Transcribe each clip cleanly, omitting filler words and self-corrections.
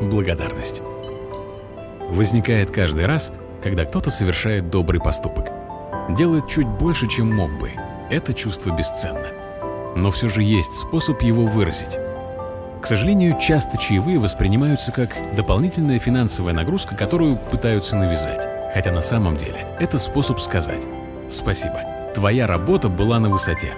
благодарность. Возникает каждый раз, когда кто-то совершает добрый поступок. Делает чуть больше, чем мог бы. Это чувство бесценно. Но все же есть способ его выразить. К сожалению, часто чаевые воспринимаются как дополнительная финансовая нагрузка, которую пытаются навязать. Хотя на самом деле это способ сказать: «Спасибо, твоя работа была на высоте».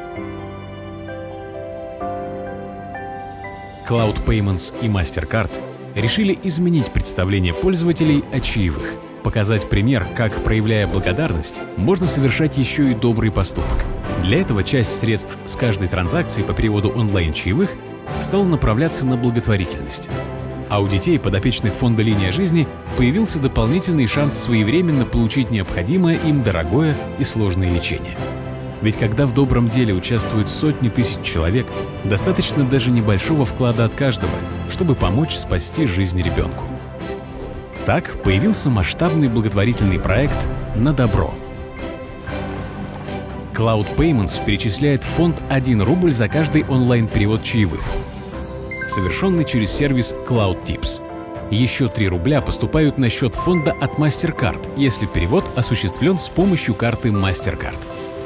Cloud Payments и MasterCard решили изменить представление пользователей о чаевых, показать пример, как, проявляя благодарность, можно совершать еще и добрый поступок. Для этого часть средств с каждой транзакции по переводу онлайн-чаевых стала направляться на благотворительность. А у детей, подопечных фонда «Линия жизни», появился дополнительный шанс своевременно получить необходимое им дорогое и сложное лечение. Ведь когда в добром деле участвуют сотни тысяч человек, достаточно даже небольшого вклада от каждого, чтобы помочь спасти жизнь ребенку. Так появился масштабный благотворительный проект «На добро». Cloud Payments перечисляет в фонд 1 рубль за каждый онлайн-перевод чаевых, совершенный через сервис Cloud Tips. Еще 3 рубля поступают на счет фонда от MasterCard, если перевод осуществлен с помощью карты MasterCard.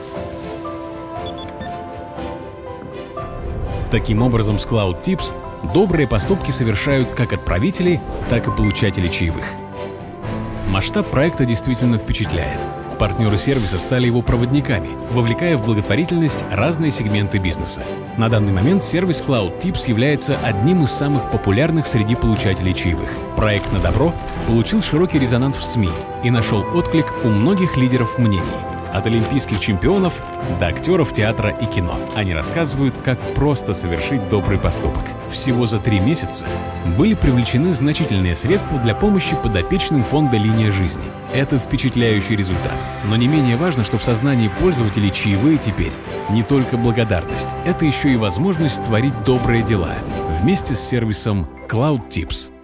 Таким образом, с Cloud Tips добрые поступки совершают как отправители, так и получатели чаевых. Масштаб проекта действительно впечатляет. Партнеры сервиса стали его проводниками, вовлекая в благотворительность разные сегменты бизнеса. На данный момент сервис Cloud Tips является одним из самых популярных среди получателей чаевых. Проект «На добро» получил широкий резонанс в СМИ и нашел отклик у многих лидеров мнений. От олимпийских чемпионов до актеров театра и кино. Они рассказывают, как просто совершить добрый поступок. Всего за 3 месяца были привлечены значительные средства для помощи подопечным фонда «Линия жизни». Это впечатляющий результат. Но не менее важно, что в сознании пользователей чаевые теперь не только благодарность. Это еще и возможность творить добрые дела вместе с сервисом Cloud Tips.